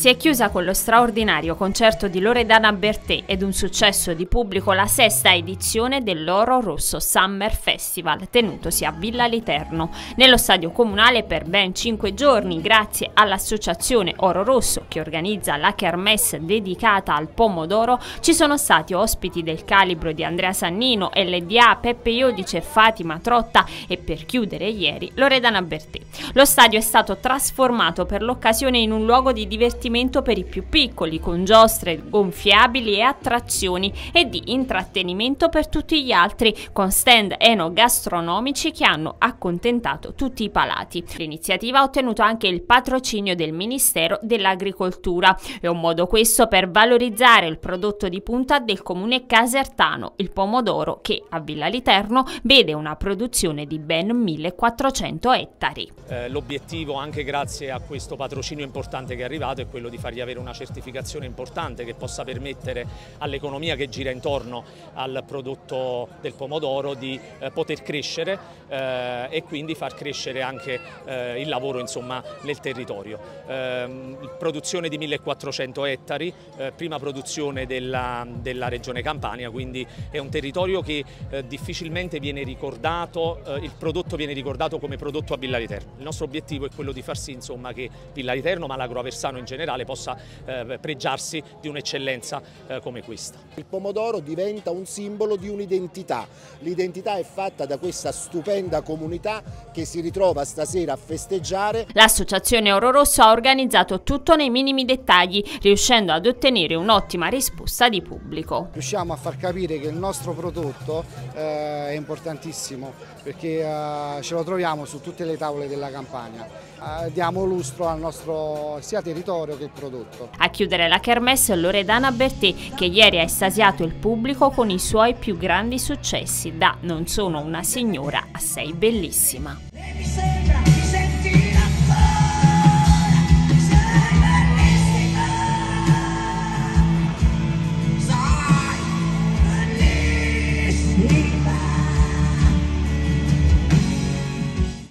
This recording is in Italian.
Si è chiusa con lo straordinario concerto di Loredana Bertè ed un successo di pubblico la sesta edizione dell'Oro Rosso Summer Festival, tenutosi a Villa Literno. Nello stadio comunale per ben 5 giorni, grazie all'associazione Oro Rosso che organizza la kermesse dedicata al pomodoro, ci sono stati ospiti del calibro di Andrea Sannino, LDA, Peppe Iodice, Fatima Trotta e, per chiudere ieri, Loredana Bertè. Lo stadio è stato trasformato per l'occasione in un luogo di divertimento per i più piccoli, con giostre gonfiabili e attrazioni, e di intrattenimento per tutti gli altri, con stand enogastronomici che hanno accontentato tutti i palati. L'iniziativa ha ottenuto anche il patrocinio del Ministero dell'Agricoltura. È un modo questo per valorizzare il prodotto di punta del comune casertano, il pomodoro, che a Villa Literno vede una produzione di ben 1400 ettari. L'obiettivo, anche grazie a questo patrocinio importante che è arrivato, è quello di fargli avere una certificazione importante che possa permettere all'economia che gira intorno al prodotto del pomodoro di poter crescere e quindi far crescere anche il lavoro, insomma, nel territorio. Produzione di 1400 ettari, prima produzione della regione Campania, quindi è un territorio che difficilmente viene ricordato, il prodotto viene ricordato come prodotto a Villa Literno. Il nostro obiettivo è quello di far sì, insomma, che Villa Literno, ma l'Agro Aversano in generale, possa pregiarsi di un'eccellenza come questa. Il pomodoro diventa un simbolo di un'identità. L'identità è fatta da questa stupenda comunità che si ritrova stasera a festeggiare. L'associazione Oro Rosso ha organizzato tutto nei minimi dettagli, riuscendo ad ottenere un'ottima risposta di pubblico. Riusciamo a far capire che il nostro prodotto è importantissimo, perché ce lo troviamo su tutte le tavole della Campania. Diamo lustro al nostro sia territorio che il prodotto. A chiudere la kermesse Loredana Bertè, che ieri ha estasiato il pubblico con i suoi più grandi successi, da "Non sono una signora" a "Sei bellissima".